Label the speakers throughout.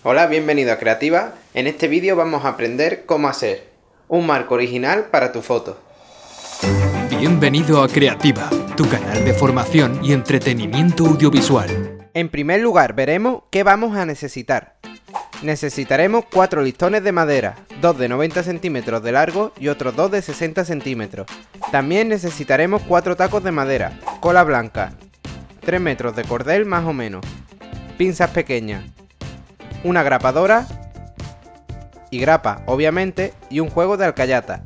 Speaker 1: Hola, bienvenido a Creativa. En este vídeo vamos a aprender cómo hacer un marco original para tu foto.
Speaker 2: Bienvenido a Creativa, tu canal de formación y entretenimiento audiovisual.
Speaker 1: En primer lugar veremos qué vamos a necesitar. Necesitaremos 4 listones de madera, 2 de 90 centímetros de largo y otros 2 de 60 centímetros. También necesitaremos 4 tacos de madera, cola blanca, 3 metros de cordel más o menos, pinzas pequeñas, una grapadora y grapa, obviamente, y un juego de alcayata.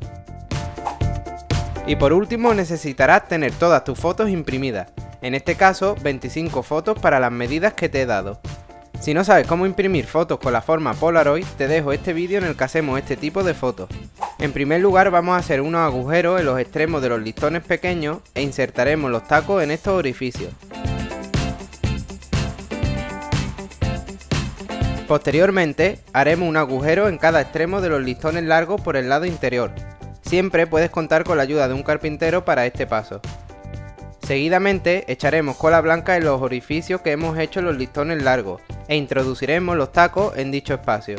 Speaker 1: Y por último necesitarás tener todas tus fotos imprimidas, en este caso 25 fotos para las medidas que te he dado. Si no sabes cómo imprimir fotos con la forma Polaroid, te dejo este vídeo en el que hacemos este tipo de fotos. En primer lugar vamos a hacer unos agujeros en los extremos de los listones pequeños e insertaremos los tacos en estos orificios. Posteriormente, haremos un agujero en cada extremo de los listones largos por el lado interior. Siempre puedes contar con la ayuda de un carpintero para este paso. Seguidamente, echaremos cola blanca en los orificios que hemos hecho en los listones largos e introduciremos los tacos en dicho espacio.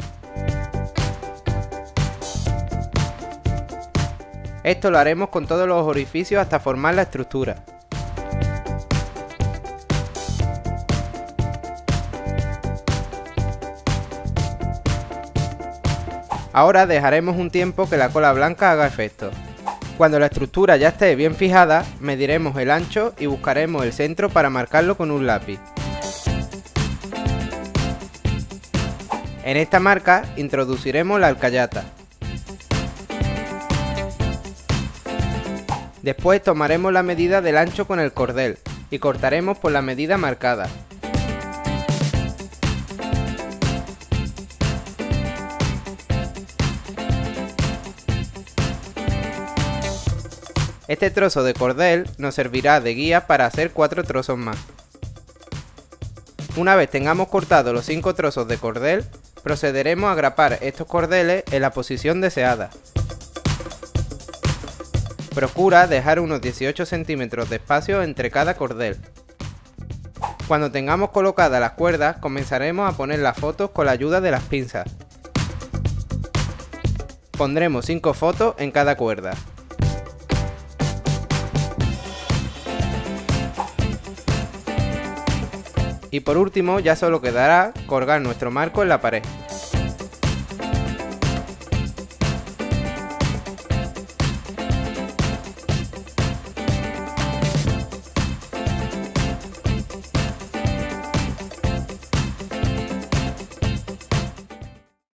Speaker 1: Esto lo haremos con todos los orificios hasta formar la estructura. Ahora dejaremos un tiempo que la cola blanca haga efecto. Cuando la estructura ya esté bien fijada, mediremos el ancho y buscaremos el centro para marcarlo con un lápiz. En esta marca introduciremos la alcayata. Después tomaremos la medida del ancho con el cordel y cortaremos por la medida marcada. Este trozo de cordel nos servirá de guía para hacer 4 trozos más. Una vez tengamos cortado los 5 trozos de cordel, procederemos a grapar estos cordeles en la posición deseada. Procura dejar unos 18 centímetros de espacio entre cada cordel. Cuando tengamos colocadas las cuerdas, comenzaremos a poner las fotos con la ayuda de las pinzas. Pondremos 5 fotos en cada cuerda. Y por último ya solo quedará colgar nuestro marco en la pared.